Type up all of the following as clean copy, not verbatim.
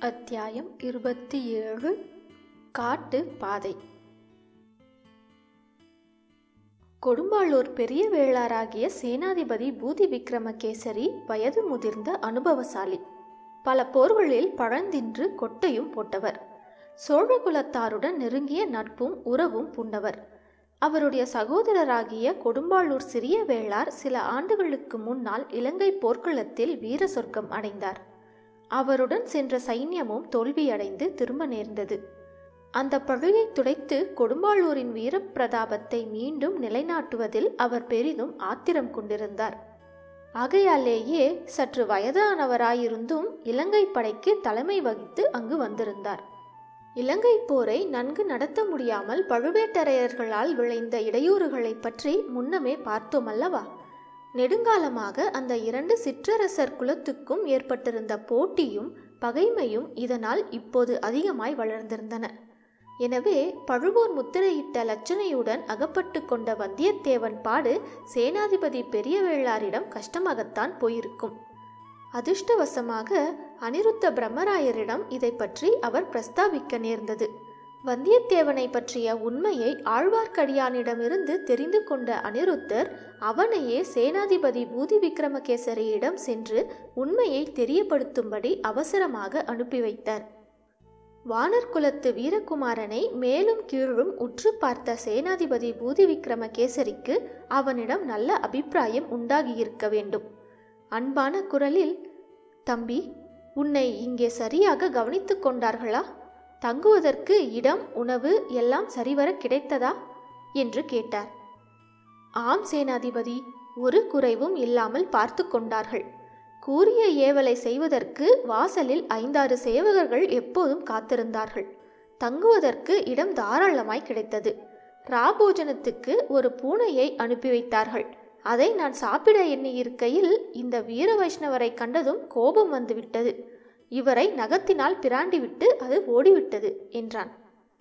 அத்தியாயம் 27 காட்டு பாதை. கொடும்பாளூர் பெரிய வேளாராகிய சேனாதிபதி பூதி விக்ரமகேசரி வயது முதிர்ந்த அனுபவசாலி. பல போர்களில் பழந்தின்று கொட்டையும் போட்டவர். சோழகுலத்தாருடன் நெருங்கிய நட்பும் உறவும் பூண்டவர். அவருடைய சகோதரராகிய கொடும்பாளூர் சிறிய வேளார் சில ஆண்டுகளுக்கு முன்னால் இலங்கை போர்க்களத்தில் வீர சொர்க்கம் அடைந்தார். அவருடன் சென்ற சைன்யமும் தோல்வியடைந்து திரும்ப நேர்ந்தது. அந்த பழியை துடைத்து கொடும்பாளூரின் வீரப்பிரதாபத்தை மீண்டும் நிலைநாட்டுவதில் அவர் பெரிதும் ஆத்திரம் கொண்டிருந்தார். ஆகையாலேயே சற்று வயதானவராயிருந்தும் இலங்கை படைக்கு தலைமை வகித்து அங்கு வந்திருந்தார். இலங்கை போரை நன்கு நடத்த முடியாமல் பழுவேட்டரையர்களால் விளைந்த இடையூறுகளை பற்றி முன்னமே பார்த்தோம் அல்லவா? நெடுங்காலமாக அந்த இரண்டு சிற்றரசர் குலத்துக்கும் ஏற்பட்டிருந்த போட்டியும் பகைமையும் இதனால் இப்போது அதிகமாய் வளர்ந்திருந்தன. எனவே பழுவூர் முத்திரையிட்ட லட்சணையுடன் அகப்பட்டு கொண்ட வந்தியத்தேவன் பாடு சேனாதிபதி பெரிய வேளாரிடம் கஷ்டமாகத்தான் போயிருக்கும். அதிர்ஷ்டவசமாக அனிருத்த பிரம்மராயரிடம் இதை பற்றி அவர் பிரஸ்தாபிக்க நேர்ந்தது. வந்தியத்தேவனை பற்றிய உண்மையை ஆழ்வார்க்கடியானிடமிருந்து தெரிந்து கொண்ட அனிருத்தர் அவனையே சேனாதிபதி பூதி விக்ரமகேசரியிடம் சென்று உண்மையை தெரியப்படுத்தும்படி அவசரமாக அனுப்பி வைத்தார். வானர் குலத்து வீரகுமாரனை மேலும் கீழும் உற்று பார்த்த சேனாதிபதி பூதி விக்ரமகேசரிக்கு அவனிடம் நல்ல அபிப்பிராயம் உண்டாகியிருக்க வேண்டும். அன்பான குரலில், "தம்பி, உன்னை இங்கே சரியாக கவனித்து கொண்டார்களா? தங்குவதற்கு இடம், உணவு எல்லாம் சரிவர கிடைத்ததா?" என்று கேட்டார். "ஆம் சேனாதிபதி, ஒரு குறைவும் இல்லாமல் பார்த்து கொண்டார்கள். கூறிய ஏவலை செய்வதற்கு வாசலில் 5-6 சேவகர்கள் எப்போதும் காத்திருந்தார்கள். தங்குவதற்கு இடம் தாராளமாய் கிடைத்தது. ராபோஜனத்துக்கு ஒரு பூனையை அனுப்பி வைத்தார்கள். அதை நான் சாப்பிட எண்ணியிருக்கையில் இந்த வீர வைஷ்ணவரை கண்டதும் கோபம் வந்துவிட்டது. இவரை நகத்தினால் பிராண்டிவிட்டு அது ஓடிவிட்டது" என்றான்.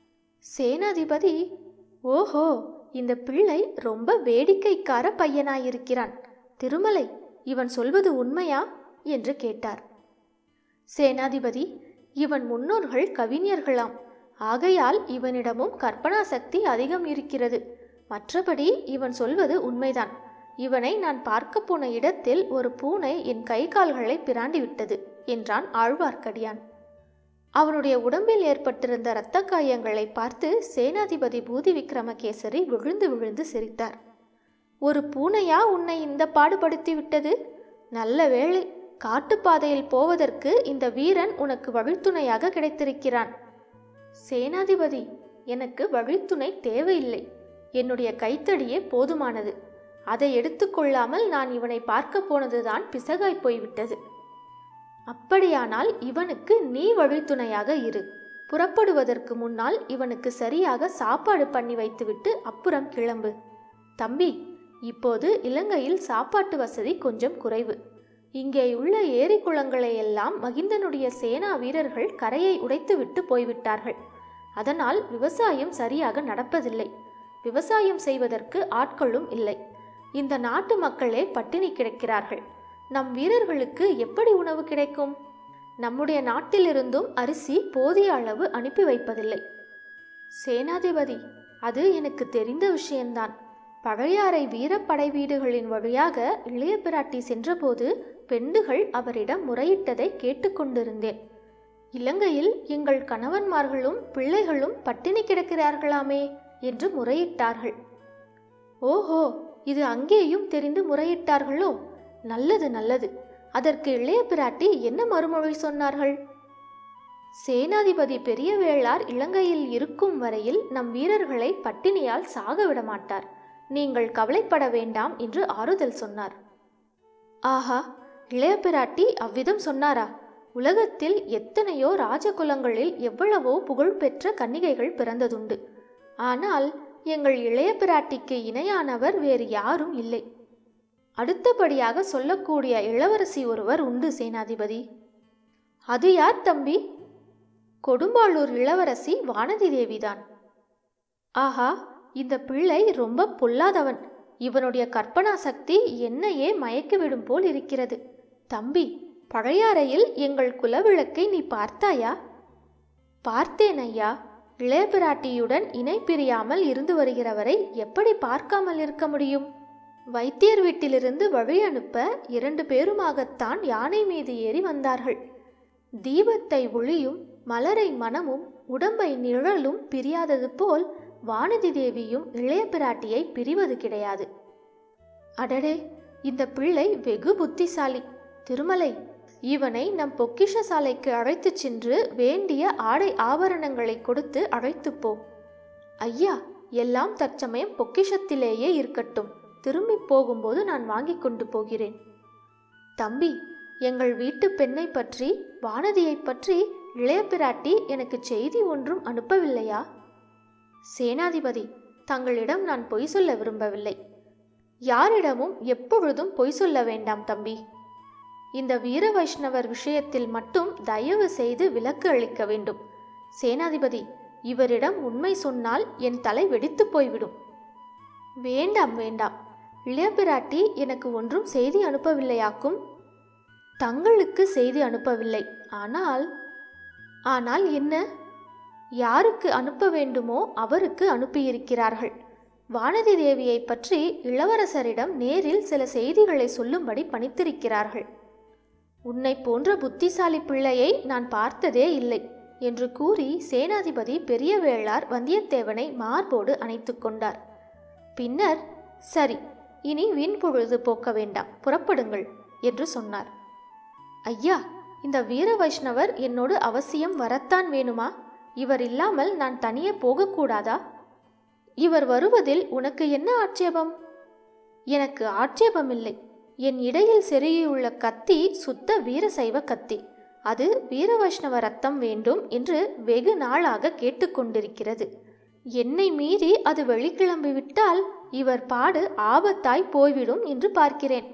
சேனாதிபதி, "ஓஹோ, இந்த பிள்ளை ரொம்ப வேடிக்கைக்கார பையனாயிருக்கிறான். திருமலை, இவன் சொல்வது உண்மையா?" என்று கேட்டார். சேனாதிபதி, "இவன் முன்னோர்கள் கவிஞர்களாம். ஆகையால் இவனிடமும் கற்பனா சக்தி அதிகம் இருக்கிறது. மற்றபடி இவன் சொல்வது உண்மைதான். இவனை நான் பார்க்க போன இடத்தில் ஒரு பூனை என் கை கால்களை பிராண்டிவிட்டது" என்றான் ஆழ்வார்க்கடியான். அவனுடைய உடம்பில் ஏற்பட்டிருந்த இரத்த காயங்களை பார்த்து சேனாதிபதி பூதி விக்ரமகேசரி விழுந்து விழுந்து சிரித்தார். "ஒரு பூனையா உன்னை இந்த பாடுபடுத்தி விட்டது? நல்ல வேளை, காட்டுப்பாதையில் போவதற்கு இந்த வீரன் உனக்கு வழித்துணையாக கிடைத்திருக்கிறான்." "சேனாதிபதி, எனக்கு வழித்துணை தேவையில்லை. என்னுடைய கைத்தடியே போதுமானது. அதை எடுத்துக்கொள்ளாமல் நான் இவனை பார்க்க போனதுதான் பிசகாய் போய்விட்டது." "அப்படியானால் இவனுக்கு நீ வழித்துணையாக இரு. புறப்படுவதற்கு முன்னால் இவனுக்கு சரியாக சாப்பாடு பண்ணி வைத்துவிட்டு அப்புறம் கிளம்பு. தம்பி, இப்போது இலங்கையில் சாப்பாட்டு வசதி கொஞ்சம் குறைவு. இங்கேயுள்ள ஏரி குளங்களை எல்லாம் மகிந்தனுடைய சேனா வீரர்கள் கரையை உடைத்துவிட்டு போய்விட்டார்கள். அதனால் விவசாயம் சரியாக நடப்பதில்லை. விவசாயம் செய்வதற்கு ஆட்களும் இல்லை. இந்த நாட்டு மக்களே பட்டினி கிடக்கிறார்கள். நம் வீரர்களுக்கு எப்படி உணவு கிடைக்கும்? நம்முடைய நாட்டிலிருந்தும் அரிசி போதிய அளவு அனுப்பி வைப்பதில்லை." "சேனாதிபதி, அது எனக்கு தெரிந்த விஷயம்தான். பழையாறை வீரப்படை வீடுகளின் வழியாக இளைய பிராட்டி சென்றபோது பெண்டுகள் அவரிடம் முறையிட்டதை கேட்டுக்கொண்டிருந்தேன். இலங்கையில் எங்கள் கணவன்மார்களும் பிள்ளைகளும் பட்டினி கிடக்கிறார்களாமே என்று முறையிட்டார்கள்." "ஓஹோ, இது அங்கேயும் தெரிந்து முறையிட்டார்களோ? நல்லது நல்லது. அதற்கு இளைய பிராட்டி என்ன மறுமொழி சொன்னார்கள்?" "சேனாதிபதி பெரிய வேளார் இலங்கையில் இருக்கும் வரையில் நம் வீரர்களை பட்டினியால் சாக விடமாட்டார். நீங்கள் கவலைப்பட வேண்டாம் என்று ஆறுதல் சொன்னார்." "ஆஹா, இளைய பிராட்டி அவ்விதம் சொன்னாரா? உலகத்தில் எத்தனையோ ராஜகுலங்களில் எவ்வளவோ புகழ்பெற்ற கன்னிகைகள் பிறந்ததுண்டு. ஆனால் எங்கள் இளைய பிராட்டிக்கு இணையானவர் வேறு யாரும் இல்லை. அடுத்தபடியாக சொல்லக்கூடிய இளவரசி ஒருவர் உண்டு சேனாதிபதி." "அது யார் தம்பி?" "கொடும்பாளூர் இளவரசி வானதி தேவிதான்." "ஆஹா, இந்த பிள்ளை ரொம்ப பொல்லாதவன். இவனுடைய கற்பனா சக்தி என்னையே மயக்கிவிடும் போல் இருக்கிறது. தம்பி, பழையாறையில் எங்கள் குலவிளக்கை நீ பார்த்தாயா? பார்த்தேன் ஐயா. இளைய பிராட்டியுடன் இணை பிரியாமல் இருந்து வருகிறவரை எப்படி பார்க்காமல் இருக்க முடியும்? வைத்தியர் வீட்டிலிருந்து வழி அனுப்ப 2 பேருமாகத்தான் யானை மீது ஏறி வந்தார்கள். தீபத்தை ஒளியும் மலரை மனமும் உடம்பை நிழலும் பிரியாதது போல் வானதி தேவியும் இளைய பிராட்டியை பிரிவது கிடையாது. அடடே, இந்த பிள்ளை வெகு புத்திசாலி. திருமலை, இவனை நம் பொக்கிஷ சாலைக்கு அழைத்துச் சென்று வேண்டிய ஆடை ஆபரணங்களை கொடுத்து அழைத்து போ. ஐயா, எல்லாம் தற்சமயம் பொக்கிஷத்திலேயே இருக்கட்டும். திரும்பி போகும்போது நான் வாங்கி கொண்டு போகிறேன். தம்பி, எங்கள் வீட்டு பெண்ணை பற்றி, வானதியை பற்றி இளைய பிராட்டி எனக்கு செய்தி ஒன்றும் அனுப்பவில்லையா? சேனாதிபதி, தங்களிடம் நான் பொய் சொல்ல விரும்பவில்லை. யாரிடமும் எப்பொழுதும் பொய் சொல்ல வேண்டாம் தம்பி. இந்த வீர வைஷ்ணவர் விஷயத்தில் மட்டும் தயவு செய்து விலக்கு அளிக்க வேண்டும். சேனாதிபதி, இவரிடம் உண்மை சொன்னால் என் தலை வெடித்து போய்விடும். வேண்டாம் வேண்டாம். இளைய பிராட்டி எனக்கு ஒன்றும் செய்தி அனுப்பவில்லையாக்கும். தங்களுக்கு செய்தி அனுப்பவில்லை. ஆனால் என்ன? யாருக்கு அனுப்ப வேண்டுமோ அவருக்கு அனுப்பியிருக்கிறார்கள். வானதி தேவியை பற்றி இளவரசரிடம் நேரில் சில செய்திகளை சொல்லும்படி பணித்திருக்கிறார்கள். உன்னை போன்ற புத்திசாலி பிள்ளையை நான் பார்த்ததே இல்லை என்று கூறி சேனாதிபதி பெரிய வேளார் வந்தியத்தேவனை மார்போடு அணைத்து கொண்டார். பின்னர், சரி, இனி வீண் பொழுது போக்க வேண்டாம், புறப்படுங்கள் என்று சொன்னார். ஐயா, இந்த வீர வைஷ்ணவர் என்னோடு அவசியம் வரத்தான் வேணுமா? இவர் இல்லாமல் நான் தனியே போகக்கூடாதா? இவர் வருவதில் உனக்கு என்ன ஆட்சேபம்? எனக்கு ஆட்சேபமில்லை. என் இடையில் செருகியுள்ள கத்தி சுத்த வீரசைவ கத்தி. அது வீர வைஷ்ணவ ரத்தம் வேண்டும் என்று வெகு நாளாக கேட்டுக்கொண்டிருக்கிறது. என்னை மீறி அது வெளிக்கிளம்பிவிட்டால் இவர் பாடு ஆபத்தாய் போய்விடும் என்று பார்க்கிறேன்.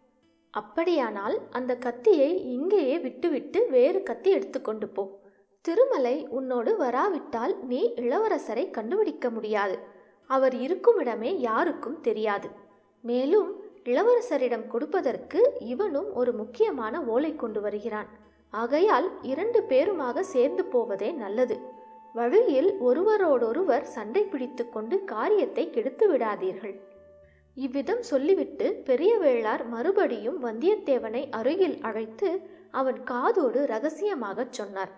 அப்படியானால் அந்த கத்தியை இங்கேயே விட்டுவிட்டு வேறு கத்தி எடுத்துக்கொண்டு போ. திருமலை உன்னோடு வராவிட்டால் நீ இளவரசரை கண்டுபிடிக்க முடியாது. அவர் இருக்கும் இடமே யாருக்கும் தெரியாது. மேலும் இளவரசரிடம் கொடுப்பதற்கு இவனும் ஒரு முக்கியமான ஓலை கொண்டு வருகிறான். ஆகையால் 2 பேருமாக சேர்ந்து போவதே நல்லது. வழியில் ஒருவரோடொருவர் சண்டை பிடித்து கொண்டு காரியத்தை கெடுத்து விடாதீர்கள். இவ்விதம் சொல்லிவிட்டு பெரிய வேளார் மறுபடியும் வந்தியத்தேவனை அருகில் அழைத்து அவன் காதோடு இரகசியமாகச் சொன்னார்.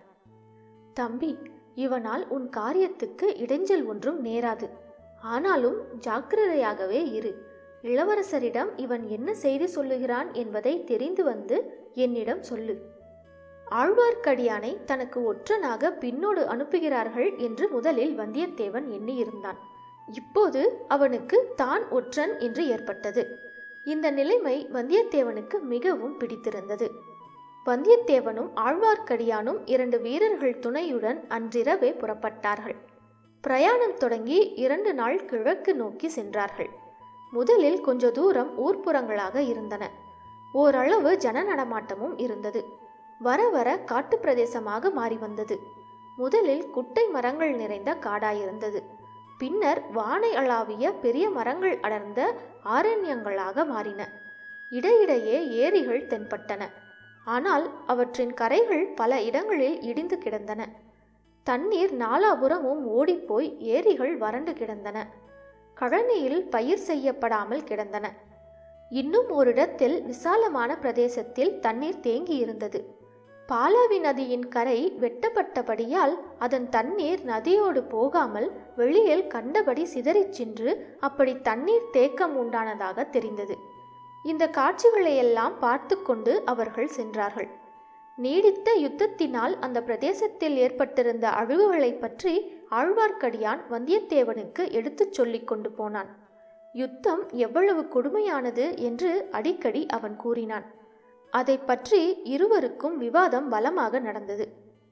தம்பி, இவனால் உன் காரியத்துக்கு இடைஞ்சல் ஒன்றும் நேராது. ஆனாலும் ஜாக்கிரதையாகவே இரு. இளவரசரிடம் இவன் என்ன செய்தி சொல்லுகிறான் என்பதை தெரிந்து வந்து என்னிடம் சொல்லு. ஆழ்வார்க்கடியானை தனக்கு ஒற்றனாக பின்னோடு அனுப்புகிறார்கள் என்று முதலில் வந்தியத்தேவன் எண்ணியிருந்தான். இப்போது அவனுக்கு தான் ஒற்றன் என்று ஏற்பட்டது. இந்த நிலைமை வந்தியத்தேவனுக்கு மிகவும் பிடித்திருந்தது. வந்தியத்தேவனும் ஆழ்வார்க்கடியானும் 2 வீரர்கள் துணையுடன் அன்றிரவே புறப்பட்டார்கள். பிரயாணம் தொடங்கி 2 நாள் கிழக்கு நோக்கி சென்றார்கள். முதலில் கொஞ்ச தூரம் ஊர்ப்புறங்களாக இருந்தன. ஓரளவு ஜன நடமாட்டமும் இருந்தது. வர வர காட்டு பிரதேசமாக மாறி வந்தது. முதலில் குட்டை மரங்கள் நிறைந்த காடாயிருந்தது. பின்னர் வானை அளாவிய பெரிய மரங்கள் அடர்ந்த ஆரண்யங்களாக மாறின. இடையிடையே ஏரிகள் தென்பட்டன. ஆனால் அவற்றின் கரைகள் பல இடங்களில் இடிந்து கிடந்தன. தண்ணீர் நாலாபுறமும் ஓடிப்போய் ஏரிகள் வறண்டு கிடந்தன. கழனியில் பயிர் செய்யப்படாமல் கிடந்தன. இன்னும் ஓரிடத்தில் விசாலமான பிரதேசத்தில் தண்ணீர் தேங்கி இருந்தது. பாலாவி நதியின் கரை வெட்டப்பட்டபடியால் அதன் தண்ணீர் நதியோடு போகாமல் வெளியில் கண்டபடி சிதறிச் சென்று அப்படி தண்ணீர் தேக்கம் உண்டானதாக தெரிந்தது. இந்த காட்சிகளையெல்லாம் பார்த்து கொண்டு அவர்கள் சென்றார்கள். நீடித்த யுத்தத்தினால் அந்த பிரதேசத்தில் ஏற்பட்டிருந்த அழிவுகளை பற்றி ஆழ்வார்க்கடியான் வந்தியத்தேவனுக்கு எடுத்துச் சொல்லிக் கொண்டு போனான். யுத்தம் எவ்வளவு கொடுமையானது என்று அடிக்கடி அவன் கூறினான். அதை பற்றி இருவருக்கும் விவாதம் பலமாக நடந்தது.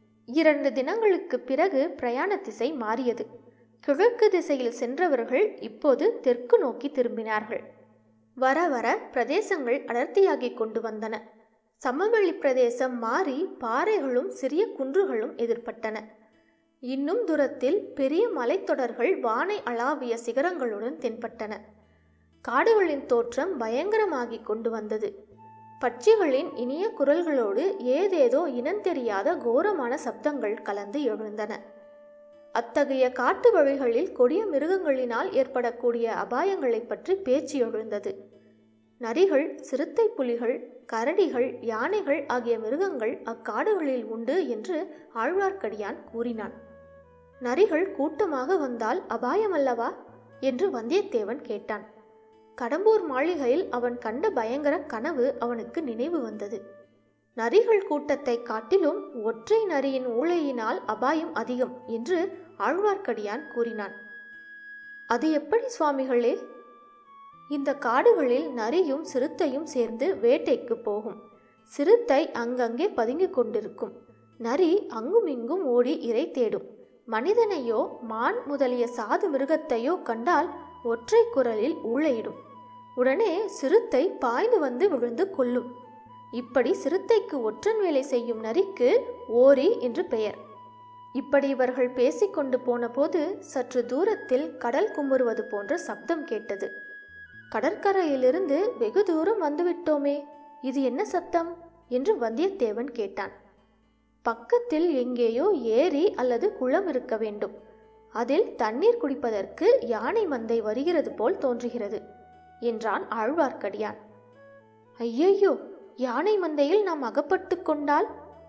2 தினங்களுக்கு பிறகு பிரயாண திசை மாறியது. கிழக்கு திசையில் சென்றவர்கள் இப்போது தெற்கு நோக்கி திரும்பினார்கள். வர வர பிரதேசங்கள் அடர்த்தியாகி கொண்டு வந்தன. சமவெளி பிரதேசம் மாறி பாறைகளும் சிறிய குன்றுகளும் எதிர்பட்டன. இன்னும் தூரத்தில் பெரிய மலைத்தொடர்கள் வானை அளாவிய சிகரங்களுடன் தென்பட்டன. காடுகளின் தோற்றம் பயங்கரமாகி கொண்டு வந்தது. பட்சிகளின் இனிய குரல்களோடு ஏதேதோ இனந்தெரியாத கோரமான சப்தங்கள் கலந்து எழுந்தன. அத்தகைய காட்டு வழிகளில் கொடிய மிருகங்களினால் ஏற்படக்கூடிய அபாயங்களை பற்றி பேச்சு எழுந்தது. நரிகள், சிறுத்தை புலிகள், கரடிகள், யானைகள் ஆகிய மிருகங்கள் அக்காடுகளில் உண்டு என்று ஆழ்வார்க்கடியான் கூறினான். நரிகள் கூட்டமாக வந்தால் அபாயமல்லவா என்று வந்தியத்தேவன் கேட்டான். கடம்பூர் மாளிகையில் அவன் கண்ட பயங்கர கனவு அவனுக்கு நினைவு வந்தது. நரிகள் கூட்டத்தை காட்டிலும் ஒற்றை நரியின் ஊளையினால் அபாயம் அதிகம் என்று ஆழ்வார்க்கடியான் கூறினான். அது எப்படி சுவாமிகளே? இந்த காடுகளில் நரியும் சிறுத்தையும் சேர்ந்து வேட்டைக்கு போகும். சிறுத்தை அங்கங்கே பதுங்கிக் கொண்டிருக்கும். நரி அங்குமிங்கும் ஓடி இரை தேடும். மனிதனையோ மான் முதலிய சாது மிருகத்தையோ கண்டால் ஒற்றை குரலில் ஊளையிடும். உடனே சிறுத்தை பாய்ந்து வந்து விழுந்து கொல்லும். இப்படி சிறுத்தைக்கு ஒற்றன் வேலை செய்யும் நரிக்கு ஓரி என்று பெயர். இப்படி இவர்கள் பேசிக்கொண்டு போன போது சற்று தூரத்தில் கடல் குமுறுவது போன்ற சப்தம் கேட்டது. கடற்கரையிலிருந்து வெகு தூரம் வந்துவிட்டோமே, இது என்ன சத்தம் என்று வந்தியத்தேவன் கேட்டான். பக்கத்தில் எங்கேயோ ஏரி அல்லது குளம் இருக்க வேண்டும். அதில் தண்ணீர் குடிப்பதற்கு யானை மந்தை வருகிறது போல் தோன்றுகிறது என்றான் ஆழ்வார்க்கடியான். ஐயையோ, யானை மந்தையில் நாம் அகப்பட்டு கொண்டால்?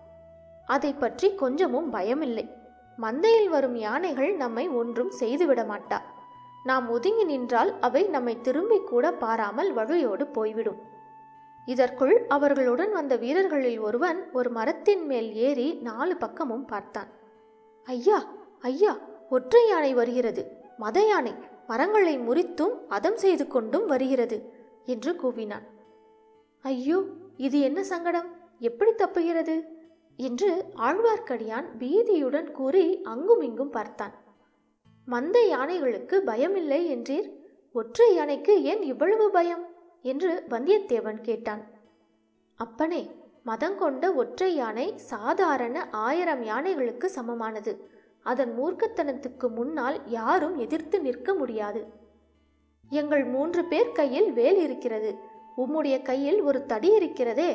அதை பற்றி கொஞ்சமும் பயமில்லை. மந்தையில் வரும் யானைகள் நம்மை ஒன்றும் செய்துவிட மாட்டா. நாம் ஒதுங்கி நின்றால் அவை நம்மை திரும்பி கூட பாராமல் வழியோடு போய்விடும். இதற்குள் அவர்களுடன் வந்த வீரர்களில் ஒருவன் ஒரு மரத்தின் மேல் ஏறி 4 பக்கமும் பார்த்தான். ஐயா, ஐயா, ஒற்றை யானை வருகிறது, மத யானை, மரங்களை முறித்தும் அதம் செய்து கொண்டும் வருகிறது என்று கூவினான். ஐயோ, இது என்ன சங்கடம், எப்படி தப்புகிறது என்று ஆழ்வார்க்கடியான் பீதியுடன் கூறி அங்குமிங்கும் பார்த்தான். மந்த யானைகளுக்கு பயமில்லை என்றீர், ஒற்றை யானைக்கு ஏன் இவ்வளவு பயம் என்று வந்தியத்தேவன் கேட்டான். அப்பனே, மதங்கொண்ட ஒற்றை யானை சாதாரண 1000 யானைகளுக்கு சமமானது. அதன் மூர்க்கத்தனத்துக்கு முன்னால் யாரும் எதிர்த்து நிற்க முடியாது. எங்கள் 3 பேர் கையில் வேல் இருக்கிறது, உம்முடைய கையில் ஒரு தடி இருக்கிறதே.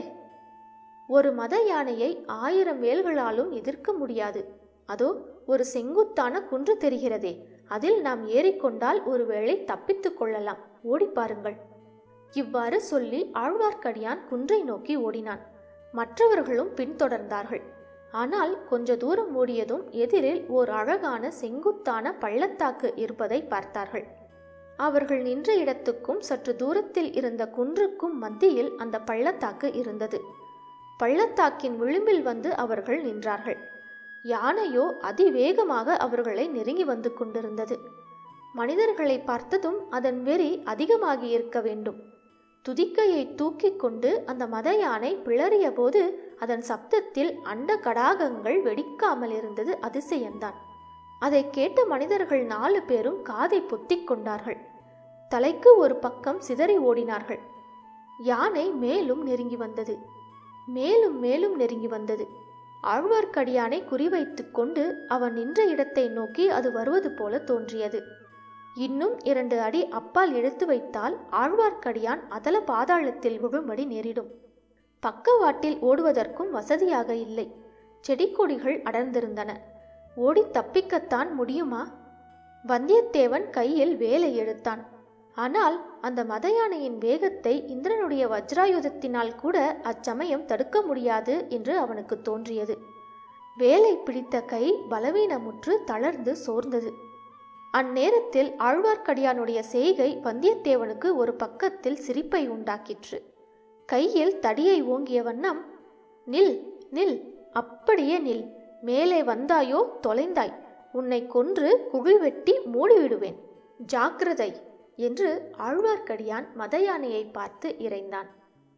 ஒரு மத யானையை 1000 வேல்களாலும் எதிர்க்க முடியாது. அதோ ஒரு செங்குத்தான குன்று தெரிகிறதே, அதில் நாம் ஏறிக்கொண்டால் ஒருவேளை தப்பித்து கொள்ளலாம், ஓடி பாருங்கள். இவ்வாறு சொல்லி ஆழ்வார்க்கடியான் குன்றை நோக்கி ஓடினான். மற்றவர்களும் பின்தொடர்ந்தார்கள். ஆனால் கொஞ்ச தூரம் ஓடியதும் எதிரில் ஓர் அழகான செங்குத்தான பள்ளத்தாக்கு இருப்பதை பார்த்தார்கள். அவர்கள் நின்ற இடத்துக்கும் சற்று தூரத்தில் இருந்த குன்றுக்கும் மத்தியில் அந்த பள்ளத்தாக்கு இருந்தது. பள்ளத்தாக்கின் விளிம்பில் வந்து அவர்கள் நின்றார்கள். யானையோ அதிவேகமாக அவர்களை நெருங்கி வந்து கொண்டிருந்தது. மனிதர்களை பார்த்ததும் அதன் வெறி அதிகமாகி இருக்க வேண்டும். துதிக்கையை தூக்கி கொண்டு அந்த மத யானை பிளறிய போது அதன் சப்தத்தில் அண்ட கடாகங்கள் வெடிக்காமல் இருந்தது அதிசயம்தான். அதை கேட்ட மனிதர்கள் 4 பேரும் காதை பொத்திக் கொண்டார்கள். தலைக்கு ஒரு பக்கம் சிதறி ஓடினார்கள். யானை மேலும் நெருங்கி வந்தது. மேலும் மேலும் நெருங்கி வந்தது. ஆழ்வார்க்கடியானை குறிவைத்து கொண்டு அவன் நின்ற இடத்தை நோக்கி அது வருவது போல தோன்றியது. இன்னும் 2 அடி அப்பால் எடுத்து வைத்தால் ஆழ்வார்க்கடியான் அதல பாதாளத்தில் விழும்படி நேரிடும். பக்கவாட்டில் ஓடுவதற்கும் வசதியாக இல்லை. செடி கொடிகள் அடர்ந்திருந்தன. ஓடி தப்பிக்கத்தான் முடியுமா? வந்தியத்தேவன் கையில் வேலை எடுத்தான். ஆனால் அந்த மத யானையின் வேகத்தை இந்திரனுடைய வஜ்ராயுதத்தினால் கூட அச்சமயம் தடுக்க முடியாது என்று அவனுக்கு தோன்றியது. வேலை பிடித்த கை பலவீனமுற்று தளர்ந்து சோர்ந்தது. அந்நேரத்தில் ஆழ்வார்க்கடியானுடைய செய்கை வந்தியத்தேவனுக்கு ஒரு பக்கத்தில் சிரிப்பை உண்டாக்கிற்று. கையில் தடியை ஓங்கிய வண்ணம், நில் நில், அப்படியே நில், மேலே வந்தாயோ தொலைந்தாய், உன்னை கொன்று குழி வெட்டி மூடிவிடுவேன், ஜாக்கிரதை என்று ஆழ்வார்க்கடியான் மத யானையை பார்த்து இறைந்தான்.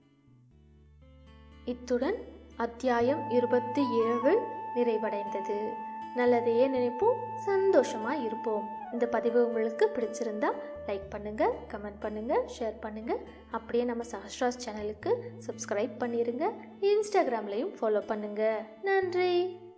இத்துடன் அத்தியாயம் 27 நிறைவடைந்தது. நல்லதையே நினைப்போம், சந்தோஷமா இருப்போம். இந்த பதிவு உங்களுக்கு பிடிச்சிருந்தா லைக் பண்ணுங்க, கமெண்ட் பண்ணுங்க, ஷேர் பண்ணுங்க. அப்படியே நம்ம சஹஸ்ராஸ் சேனலுக்கு சப்ஸ்கிரைப் பண்ணிருங்க. இன்ஸ்டாகிராம்லையும் ஃபாலோ பண்ணுங்க. நன்றி.